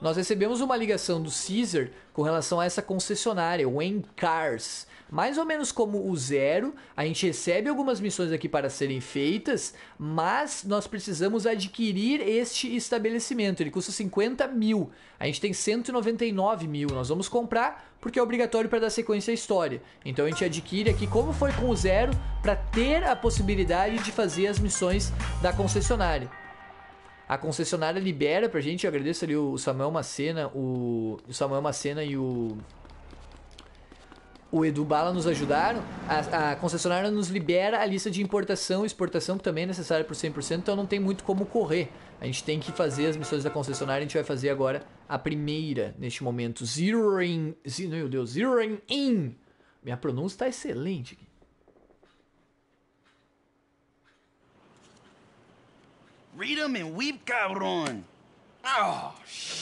nós recebemos uma ligação do Caesar com relação a essa concessionária, Wayne Cars. Mais ou menos como o Zero, a gente recebe algumas missões aqui para serem feitas, mas nós precisamos adquirir este estabelecimento. Ele custa 50 mil, a gente tem 199 mil, nós vamos comprar porque é obrigatório para dar sequência à história. Então a gente adquire aqui, como foi com o Zero, para ter a possibilidade de fazer as missões da concessionária. A concessionária libera pra gente, eu agradeço ali o Samuel Macena, o Samuel Macena e o Edu Bala nos ajudaram. A concessionária nos libera a lista de importação e exportação, que também é necessária por 100%, então não tem muito como correr. A gente tem que fazer as missões da concessionária, a gente vai fazer agora a primeira, neste momento. Zeroing in. Minha pronúncia tá excelente aqui. Read 'em and weep, cabron. Oh,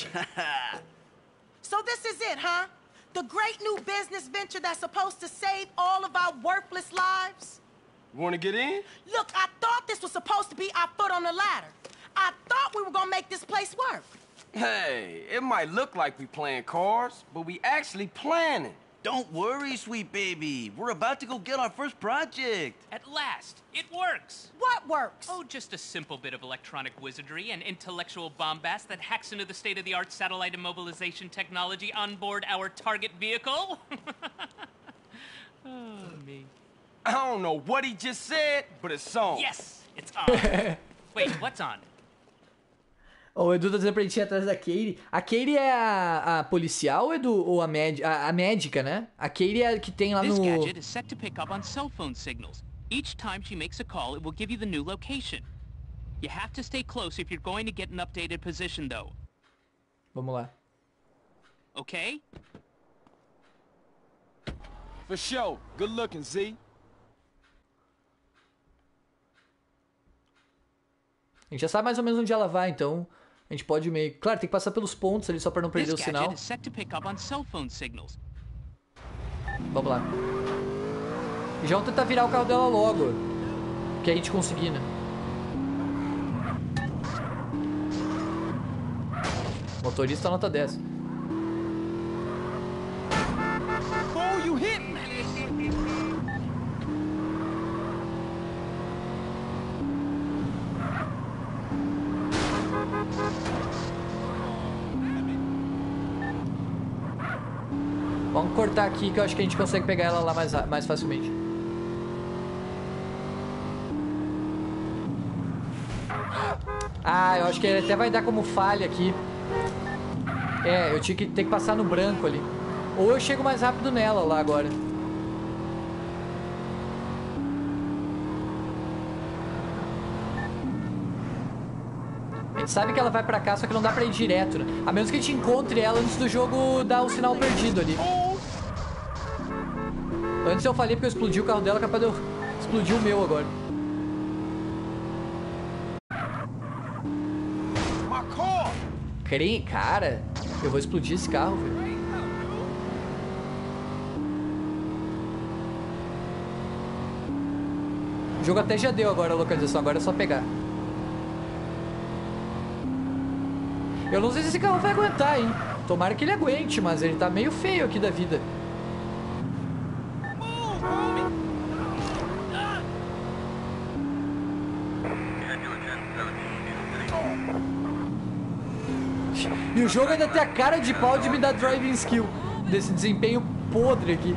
So this is it, huh? The great new business venture that's supposed to save all of our worthless lives? You wanna get in? Look, I thought this was supposed to be our foot on the ladder. I thought we were gonna make this place work. Hey, it might look like we playing cards, but we actually planning. Don't worry, sweet baby. We're about to go get our first project. At last, it works! What works? Oh, just a simple bit of electronic wizardry and intellectual bombast that hacks into the state-of-the-art satellite immobilization technology on board our target vehicle. Oh, me. I don't know what he just said, but it's on. Yes, it's on. Wait, what's on? O Edu tá dizendo pra gente ir atrás da Katie. A Katie é a policial, Edu? Ou a médica, né? A Katie é a que tem lá no... This gadget is set to pick up on cell phone signals. Each time she makes a call, it will give you the new location. You have to stay close if you're going to get an updated position, though. Vamos lá. Okay? For sure. Good looking, Z. A gente já sabe mais ou menos onde ela vai, então a gente pode meio... Claro, tem que passar pelos pontos ali só pra não perder o sinal. Vamos lá. E já vamos tentar virar o carro dela logo. Que a gente conseguir, né? Motorista nota 10. Oh, you hit me! Vamos cortar aqui que eu acho que a gente consegue pegar ela lá mais facilmente. Ah, eu acho que ele até vai dar como falha aqui. É, eu tinha que ter que passar no branco ali. Ou eu chego mais rápido nela lá agora. A gente sabe que ela vai pra cá, só que não dá pra ir direto, né? A menos que a gente encontre ela antes do jogo dar o sinal perdido ali. Antes eu falei porque eu explodi o carro dela, capaz de eu explodir o meu agora. Cara, eu vou explodir esse carro, velho. O jogo até já deu agora a localização, agora é só pegar. Eu não sei se esse carro vai aguentar, hein? Tomara que ele aguente, mas ele tá meio feio aqui da vida. E o jogo ainda tem a cara de pau de me dar driving skill. Desse desempenho podre aqui.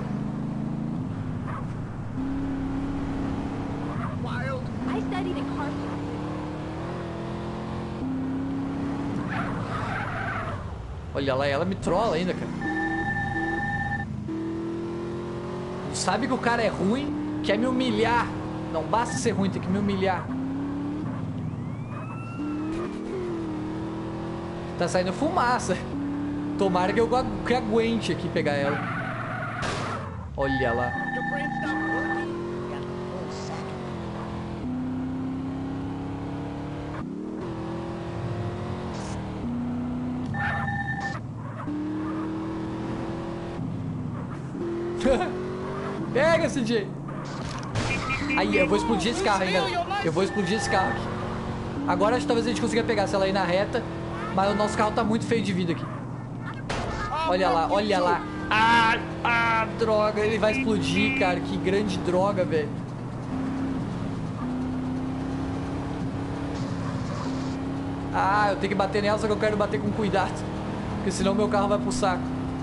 Olha lá, ela me trola ainda, cara. Sabe que o cara é ruim, quer me humilhar. Não basta ser ruim, tem que me humilhar. Tá saindo fumaça. Tomara que eu aguente aqui pegar ela. Olha lá. Pega, CJ. Aí, eu vou explodir esse carro ainda. Eu vou explodir esse carro aqui. Agora acho que talvez a gente consiga pegar. Se ela ir na reta, Mas o nosso carro tá muito feio de vida aqui. Olha lá, olha lá. Droga, ele vai explodir, cara. Que grande droga, velho. Eu tenho que bater nela, só que eu quero bater com cuidado. Porque senão meu carro vai pro saco.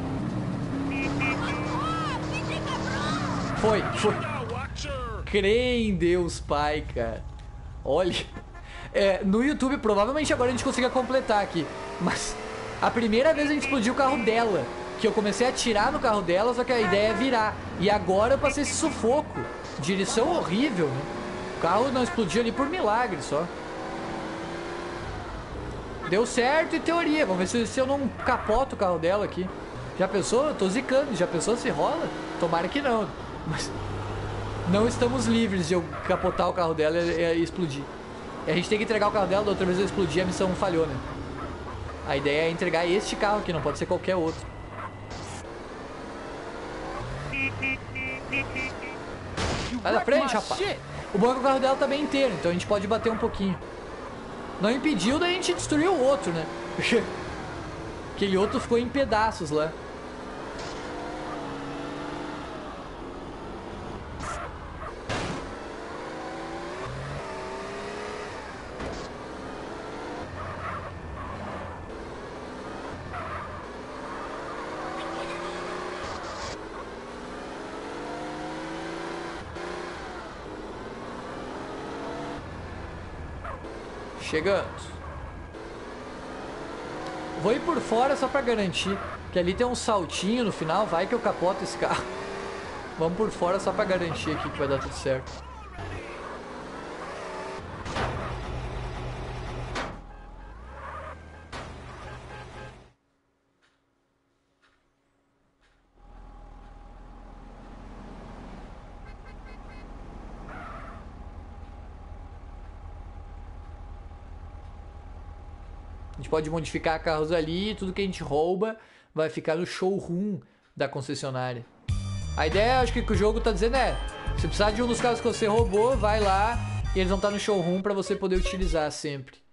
Foi. Crê em Deus, Pai, cara. Olha. No YouTube, provavelmente agora a gente consiga completar aqui. Mas a primeira vez a gente explodiu o carro dela. Que eu comecei a atirar no carro dela, só que a ideia é virar. E agora eu passei esse sufoco. Direção horrível, né? O carro não explodiu ali por milagre só. Deu certo em teoria. Vamos ver se eu não capoto o carro dela aqui. Já pensou? Eu tô zicando. Já pensou se rola? Tomara que não. Mas não estamos livres de eu capotar o carro dela e explodir. E a gente tem que entregar o carro dela. Da outra vez eu explodi, a missão falhou, né? A ideia é entregar este carro aqui, não pode ser qualquer outro. Vai na frente, rapaz. O bom é que o carro dela tá bem inteiro, então a gente pode bater um pouquinho. Não impediu da gente destruir o outro, né? Aquele outro ficou em pedaços lá. Chegando. Vou ir por fora só pra garantir. Que ali tem um saltinho no final. Vai que eu capoto esse carro. Vamos por fora só pra garantir aqui que vai dar tudo certo. A gente pode modificar carros ali, tudo que a gente rouba vai ficar no showroom da concessionária. A ideia, acho que o jogo tá dizendo se precisar de um dos carros que você roubou, vai lá e eles vão estar no showroom para você poder utilizar sempre.